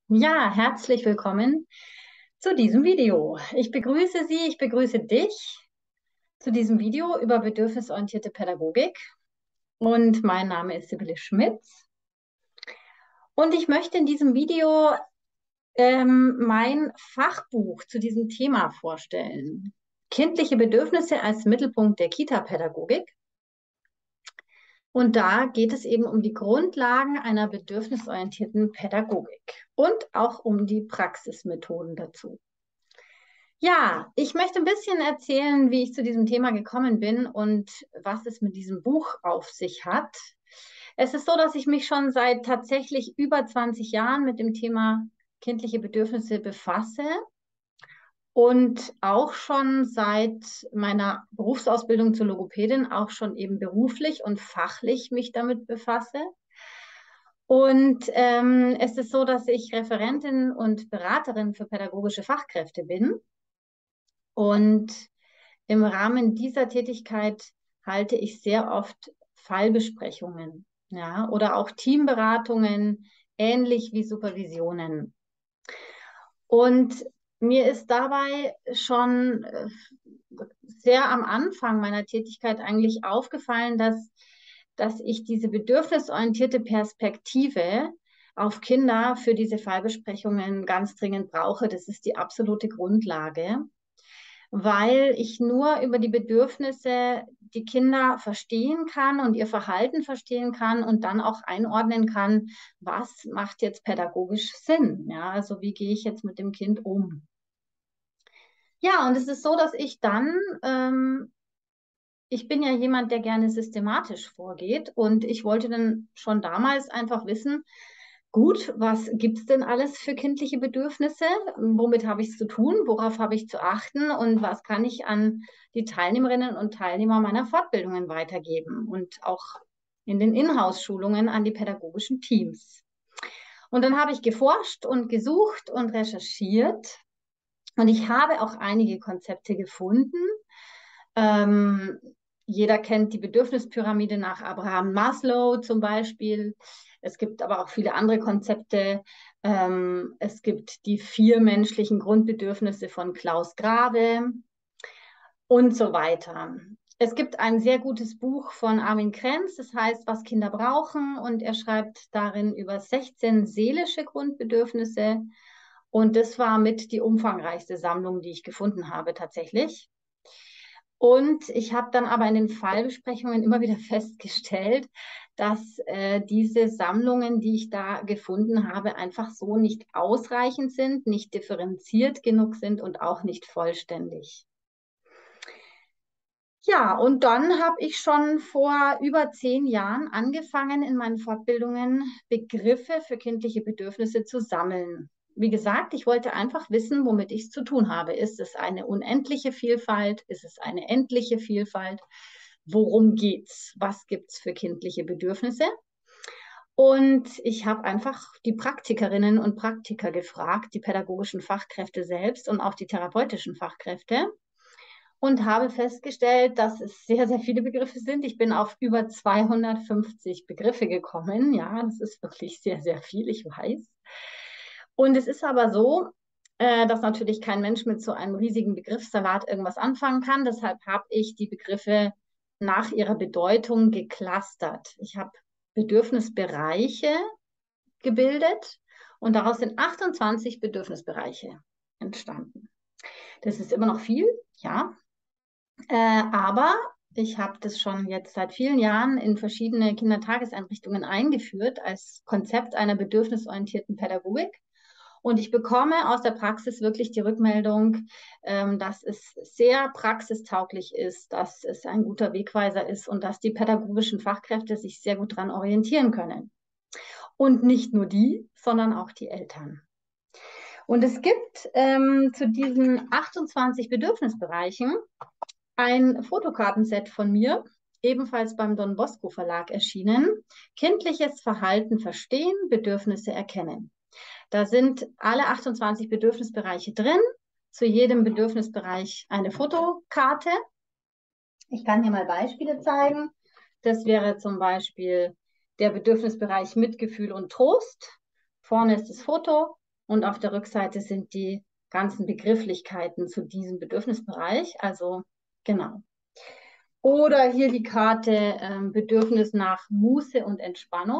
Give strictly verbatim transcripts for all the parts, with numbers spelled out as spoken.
Ja, herzlich willkommen zu diesem Video. Ich begrüße Sie, ich begrüße dich zu diesem Video über bedürfnisorientierte Pädagogik. Und mein Name ist Sibylle Schmitz. Und ich möchte in diesem Video ähm, mein Fachbuch zu diesem Thema vorstellen. Kindliche Bedürfnisse als Mittelpunkt der Kita-Pädagogik. Und da geht es eben um die Grundlagen einer bedürfnisorientierten Pädagogik und auch um die Praxismethoden dazu. Ja, ich möchte ein bisschen erzählen, wie ich zu diesem Thema gekommen bin und was es mit diesem Buch auf sich hat. Es ist so, dass ich mich schon seit tatsächlich über zwanzig Jahren mit dem Thema kindliche Bedürfnisse befasse und auch schon seit meiner Berufsausbildung zur Logopädin auch schon eben beruflich und fachlich mich damit befasse. Und ähm, es ist so, dass ich Referentin und Beraterin für pädagogische Fachkräfte bin. Und im Rahmen dieser Tätigkeit halte ich sehr oft Fallbesprechungen, ja, oder auch Teamberatungen, ähnlich wie Supervisionen. Und mir ist dabei schon äh, sehr am Anfang meiner Tätigkeit eigentlich aufgefallen, dass, dass ich diese bedürfnisorientierte Perspektive auf Kinder für diese Fallbesprechungen ganz dringend brauche. Das ist die absolute Grundlage, weil ich nur über die Bedürfnisse die Kinder verstehen kann und ihr Verhalten verstehen kann und dann auch einordnen kann, was macht jetzt pädagogisch Sinn? Ja, also wie gehe ich jetzt mit dem Kind um? Ja, und es ist so, dass ich dann, ähm, ich bin ja jemand, der gerne systematisch vorgeht und ich wollte dann schon damals einfach wissen, gut, was gibt es denn alles für kindliche Bedürfnisse? Womit habe ich es zu tun? Worauf habe ich zu achten? Und was kann ich an die Teilnehmerinnen und Teilnehmer meiner Fortbildungen weitergeben? Und auch in den Inhouse-Schulungen an die pädagogischen Teams. Und dann habe ich geforscht und gesucht und recherchiert. Und ich habe auch einige Konzepte gefunden. Ähm, Jeder kennt die Bedürfnispyramide nach Abraham Maslow zum Beispiel. Es gibt aber auch viele andere Konzepte. Ähm, es gibt die vier menschlichen Grundbedürfnisse von Klaus Grave und so weiter. Es gibt ein sehr gutes Buch von Armin Krenz, das heißt, was Kinder brauchen. Und er schreibt darin über sechzehn seelische Grundbedürfnisse. Und das war mit die umfangreichste Sammlung, die ich gefunden habe tatsächlich. Und ich habe dann aber in den Fallbesprechungen immer wieder festgestellt, dass äh, diese Sammlungen, die ich da gefunden habe, einfach so nicht ausreichend sind, nicht differenziert genug sind und auch nicht vollständig. Ja, und dann habe ich schon vor über zehn Jahren angefangen, in meinen Fortbildungen Begriffe für kindliche Bedürfnisse zu sammeln. Wie gesagt, ich wollte einfach wissen, womit ich es zu tun habe. Ist es eine unendliche Vielfalt? Ist es eine endliche Vielfalt? Worum geht's? Was gibt's für kindliche Bedürfnisse? Und ich habe einfach die Praktikerinnen und Praktiker gefragt, die pädagogischen Fachkräfte selbst und auch die therapeutischen Fachkräfte und habe festgestellt, dass es sehr, sehr viele Begriffe sind. Ich bin auf über zweihundertfünfzig Begriffe gekommen. Ja, das ist wirklich sehr, sehr viel, ich weiß. Und es ist aber so, äh, dass natürlich kein Mensch mit so einem riesigen Begriffssalat irgendwas anfangen kann. Deshalb habe ich die Begriffe nach ihrer Bedeutung geclustert. Ich habe Bedürfnisbereiche gebildet und daraus sind achtundzwanzig Bedürfnisbereiche entstanden. Das ist immer noch viel, ja, äh, aber ich habe das schon jetzt seit vielen Jahren in verschiedene Kindertageseinrichtungen eingeführt als Konzept einer bedürfnisorientierten Pädagogik. Und ich bekomme aus der Praxis wirklich die Rückmeldung, ähm, dass es sehr praxistauglich ist, dass es ein guter Wegweiser ist und dass die pädagogischen Fachkräfte sich sehr gut daran orientieren können. Und nicht nur die, sondern auch die Eltern. Und es gibt ähm, zu diesen achtundzwanzig Bedürfnisbereichen ein Fotokartenset von mir, ebenfalls beim Don Bosco Verlag erschienen. Kindliches Verhalten verstehen, Bedürfnisse erkennen. Da sind alle achtundzwanzig Bedürfnisbereiche drin. Zu jedem Bedürfnisbereich eine Fotokarte. Ich kann hier mal Beispiele zeigen. Das wäre zum Beispiel der Bedürfnisbereich Mitgefühl und Trost. Vorne ist das Foto Und auf der Rückseite sind die ganzen Begrifflichkeiten zu diesem Bedürfnisbereich. Also genau. Oder hier die Karte ähm, Bedürfnis nach Muße und Entspannung.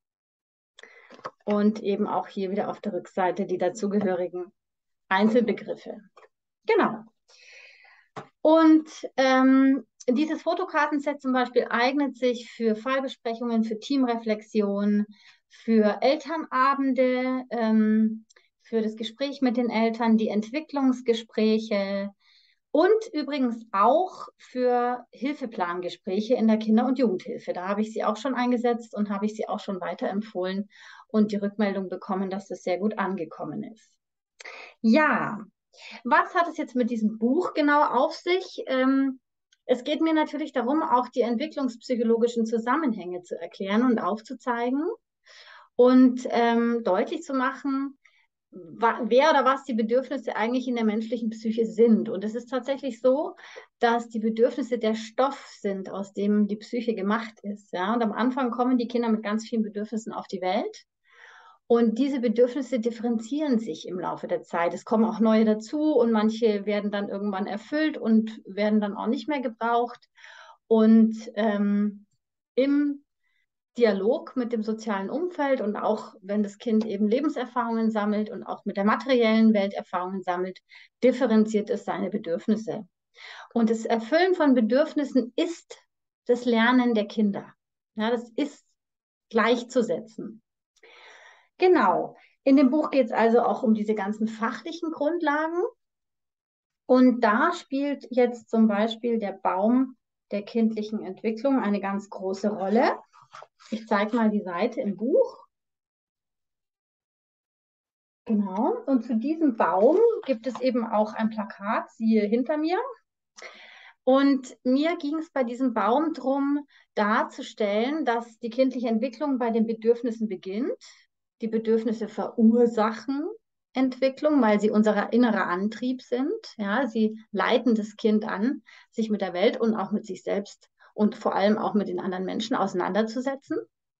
Und eben auch hier wieder auf der Rückseite die dazugehörigen Einzelbegriffe. Genau. Und ähm, dieses Fotokartenset zum Beispiel eignet sich für Fallbesprechungen, für Teamreflexion, für Elternabende, ähm, für das Gespräch mit den Eltern, die Entwicklungsgespräche und übrigens auch für Hilfeplangespräche in der Kinder- und Jugendhilfe. Da habe ich sie auch schon eingesetzt und habe ich sie auch schon weiterempfohlen und die Rückmeldung bekommen, dass das sehr gut angekommen ist. Ja, was hat es jetzt mit diesem Buch genau auf sich? Ähm, es geht mir natürlich darum, auch die entwicklungspsychologischen Zusammenhänge zu erklären und aufzuzeigen und ähm, deutlich zu machen, wer oder was die Bedürfnisse eigentlich in der menschlichen Psyche sind. Und es ist tatsächlich so, dass die Bedürfnisse der Stoff sind, aus dem die Psyche gemacht ist. Ja? Und am Anfang kommen die Kinder mit ganz vielen Bedürfnissen auf die Welt. Und diese Bedürfnisse differenzieren sich im Laufe der Zeit. Es kommen auch neue dazu und manche werden dann irgendwann erfüllt und werden dann auch nicht mehr gebraucht. Und ähm, im Dialog mit dem sozialen Umfeld und auch wenn das Kind eben Lebenserfahrungen sammelt und auch mit der materiellen Welt Erfahrungen sammelt, differenziert es seine Bedürfnisse. Und das Erfüllen von Bedürfnissen ist das Lernen der Kinder. Ja, das ist gleichzusetzen. Genau. In dem Buch geht es also auch um diese ganzen fachlichen Grundlagen. Und da spielt jetzt zum Beispiel der Baum der kindlichen Entwicklung eine ganz große Rolle. Ich zeige mal die Seite im Buch. Genau. Und zu diesem Baum gibt es eben auch ein Plakat, siehe hinter mir. Und mir ging es bei diesem Baum darum, darzustellen, dass die kindliche Entwicklung bei den Bedürfnissen beginnt. Die Bedürfnisse verursachen Entwicklung, weil sie unser innerer Antrieb sind. Ja, sie leiten das Kind an, sich mit der Welt und auch mit sich selbst und vor allem auch mit den anderen Menschen auseinanderzusetzen.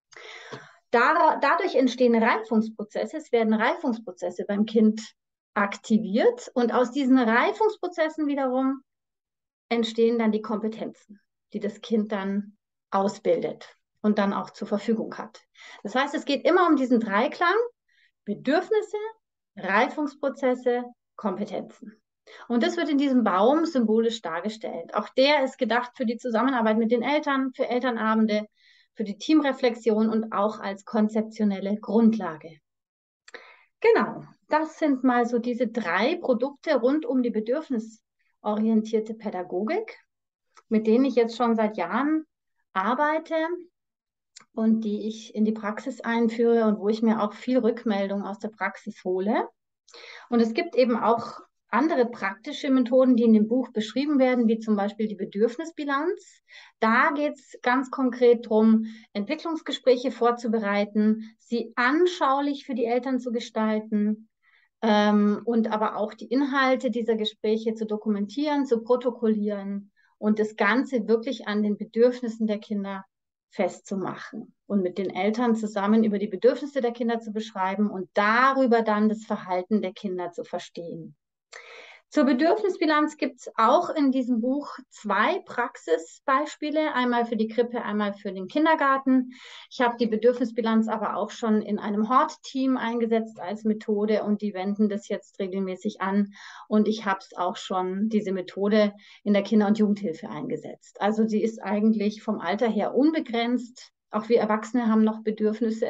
Da, dadurch entstehen Reifungsprozesse. Es werden Reifungsprozesse beim Kind aktiviert und aus diesen Reifungsprozessen wiederum entstehen dann die Kompetenzen, die das Kind dann ausbildet und dann auch zur Verfügung hat. Das heißt, es geht immer um diesen Dreiklang: Bedürfnisse, Reifungsprozesse, Kompetenzen. Und das wird in diesem Baum symbolisch dargestellt. Auch der ist gedacht für die Zusammenarbeit mit den Eltern, für Elternabende, für die Teamreflexion und auch als konzeptionelle Grundlage. Genau, das sind mal so diese drei Produkte rund um die bedürfnisorientierte Pädagogik, mit denen ich jetzt schon seit Jahren arbeite und die ich in die Praxis einführe und wo ich mir auch viel Rückmeldung aus der Praxis hole. Und es gibt eben auch andere praktische Methoden, die in dem Buch beschrieben werden, wie zum Beispiel die Bedürfnisbilanz. Da geht es ganz konkret darum, Entwicklungsgespräche vorzubereiten, sie anschaulich für die Eltern zu gestalten ähm, und aber auch die Inhalte dieser Gespräche zu dokumentieren, zu protokollieren und das Ganze wirklich an den Bedürfnissen der Kinder festzumachen und mit den Eltern zusammen über die Bedürfnisse der Kinder zu beschreiben und darüber dann das Verhalten der Kinder zu verstehen. Zur Bedürfnisbilanz gibt es auch in diesem Buch zwei Praxisbeispiele, einmal für die Krippe, einmal für den Kindergarten. Ich habe die Bedürfnisbilanz aber auch schon in einem Hort-Team eingesetzt als Methode und die wenden das jetzt regelmäßig an. Und ich habe es auch schon, diese Methode, in der Kinder- und Jugendhilfe eingesetzt. Also sie ist eigentlich vom Alter her unbegrenzt. Auch wir Erwachsene haben noch Bedürfnisse.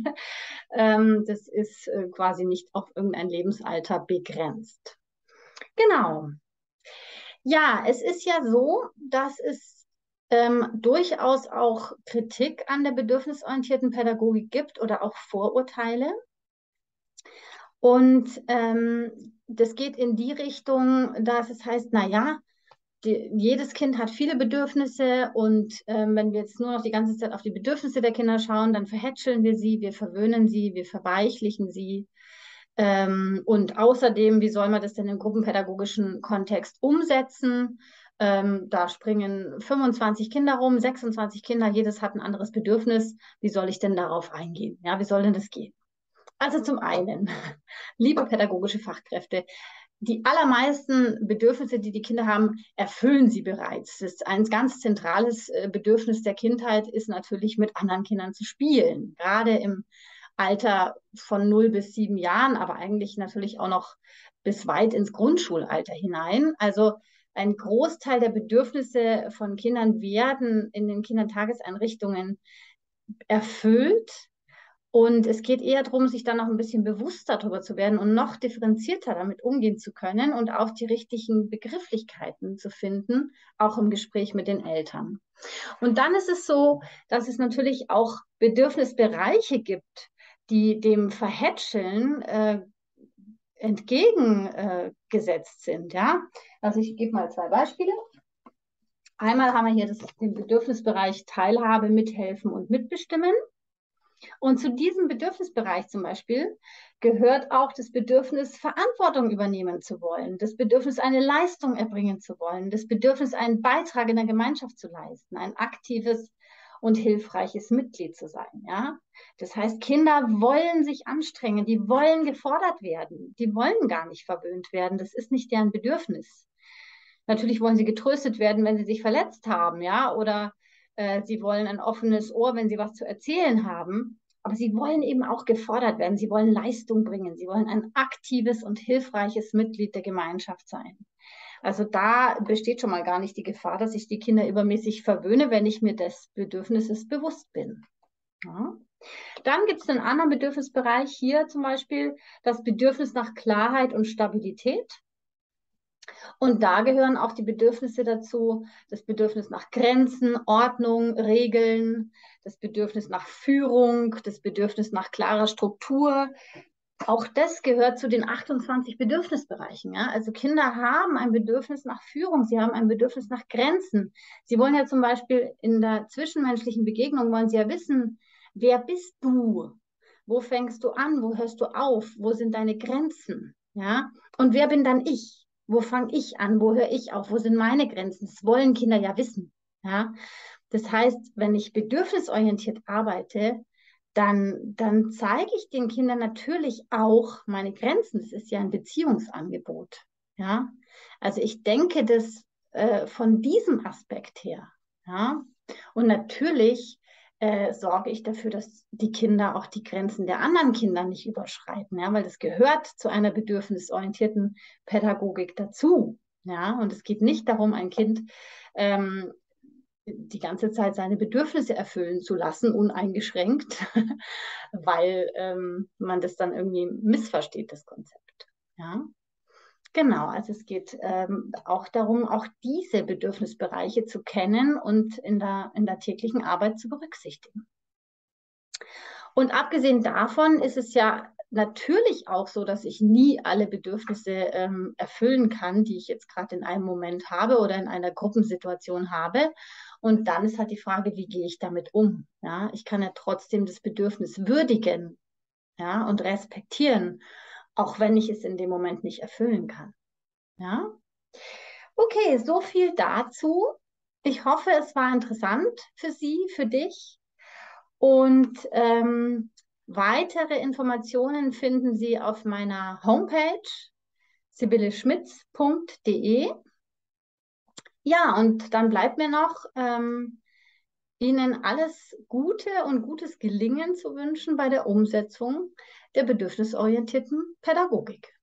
Das ist quasi nicht auf irgendein Lebensalter begrenzt. Genau. Ja, es ist ja so, dass es ähm, durchaus auch Kritik an der bedürfnisorientierten Pädagogik gibt oder auch Vorurteile. Und ähm, das geht in die Richtung, dass es heißt, naja, die, jedes Kind hat viele Bedürfnisse und ähm, wenn wir jetzt nur noch die ganze Zeit auf die Bedürfnisse der Kinder schauen, dann verhätscheln wir sie, wir verwöhnen sie, wir verweichlichen sie. Ähm, und außerdem, wie soll man das denn im gruppenpädagogischen Kontext umsetzen? Ähm, da springen fünfundzwanzig Kinder rum, sechsundzwanzig Kinder, jedes hat ein anderes Bedürfnis. Wie soll ich denn darauf eingehen? Ja, wie soll denn das gehen? Also zum einen, liebe pädagogische Fachkräfte, die allermeisten Bedürfnisse, die die Kinder haben, erfüllen sie bereits. Das ist ein ganz zentrales äh, Bedürfnis der Kindheit ist natürlich, mit anderen Kindern zu spielen. Gerade im Alter von null bis sieben Jahren, aber eigentlich natürlich auch noch bis weit ins Grundschulalter hinein. Also ein Großteil der Bedürfnisse von Kindern werden in den Kindertageseinrichtungen erfüllt. Und es geht eher darum, sich dann noch ein bisschen bewusster darüber zu werden und noch differenzierter damit umgehen zu können und auch die richtigen Begrifflichkeiten zu finden, auch im Gespräch mit den Eltern. Und dann ist es so, dass es natürlich auch Bedürfnisbereiche gibt, die dem Verhätscheln äh, entgegengesetzt äh, sind. Ja? Also ich gebe mal zwei Beispiele. Einmal haben wir hier das, den Bedürfnisbereich Teilhabe, Mithelfen und Mitbestimmen. Und zu diesem Bedürfnisbereich zum Beispiel gehört auch das Bedürfnis, Verantwortung übernehmen zu wollen, das Bedürfnis, eine Leistung erbringen zu wollen, das Bedürfnis, einen Beitrag in der Gemeinschaft zu leisten, ein aktives und hilfreiches Mitglied zu sein. Ja? Das heißt, Kinder wollen sich anstrengen, die wollen gefordert werden, die wollen gar nicht verwöhnt werden, das ist nicht deren Bedürfnis. Natürlich wollen sie getröstet werden, wenn sie sich verletzt haben, ja, oder äh, sie wollen ein offenes Ohr, wenn sie was zu erzählen haben. Aber sie wollen eben auch gefordert werden. Sie wollen Leistung bringen. Sie wollen ein aktives und hilfreiches Mitglied der Gemeinschaft sein. Also da besteht schon mal gar nicht die Gefahr, dass ich die Kinder übermäßig verwöhne, wenn ich mir des Bedürfnisses bewusst bin. Ja. Dann gibt es einen anderen Bedürfnisbereich, hier zum Beispiel das Bedürfnis nach Klarheit und Stabilität. Und da gehören auch die Bedürfnisse dazu, das Bedürfnis nach Grenzen, Ordnung, Regeln, das Bedürfnis nach Führung, das Bedürfnis nach klarer Struktur. Auch das gehört zu den achtundzwanzig Bedürfnisbereichen. Ja? Also Kinder haben ein Bedürfnis nach Führung, sie haben ein Bedürfnis nach Grenzen. Sie wollen ja zum Beispiel in der zwischenmenschlichen Begegnung, wollen sie ja wissen, wer bist du? Wo fängst du an? Wo hörst du auf? Wo sind deine Grenzen? Ja? Und wer bin dann ich? Wo fange ich an? Wo höre ich auf? Wo sind meine Grenzen? Das wollen Kinder ja wissen. Ja? Das heißt, wenn ich bedürfnisorientiert arbeite, dann, dann zeige ich den Kindern natürlich auch meine Grenzen. Das ist ja ein Beziehungsangebot. Ja? Also ich denke das äh, von diesem Aspekt her. Ja? Und natürlich äh, sorge ich dafür, dass die Kinder auch die Grenzen der anderen Kinder nicht überschreiten, ja? Weil das gehört zu einer bedürfnisorientierten Pädagogik dazu. Ja? Und es geht nicht darum, ein Kind ähm, die ganze Zeit seine Bedürfnisse erfüllen zu lassen, uneingeschränkt, weil ähm, man das dann irgendwie missversteht, das Konzept. Ja? Genau, also es geht ähm, auch darum, auch diese Bedürfnisbereiche zu kennen und in der, in der täglichen Arbeit zu berücksichtigen. Und abgesehen davon ist es ja natürlich auch so, dass ich nie alle Bedürfnisse ähm, erfüllen kann, die ich jetzt gerade in einem Moment habe oder in einer Gruppensituation habe. Und dann ist halt die Frage, wie gehe ich damit um? Ja, ich kann ja trotzdem das Bedürfnis würdigen, ja, und respektieren, auch wenn ich es in dem Moment nicht erfüllen kann. Ja, okay, so viel dazu. Ich hoffe, es war interessant für Sie, für dich. Und ähm, weitere Informationen finden Sie auf meiner Homepage sibylle schmitz punkt de. Ja, und dann bleibt mir noch, ähm, Ihnen alles Gute und gutes Gelingen zu wünschen bei der Umsetzung der bedürfnisorientierten Pädagogik.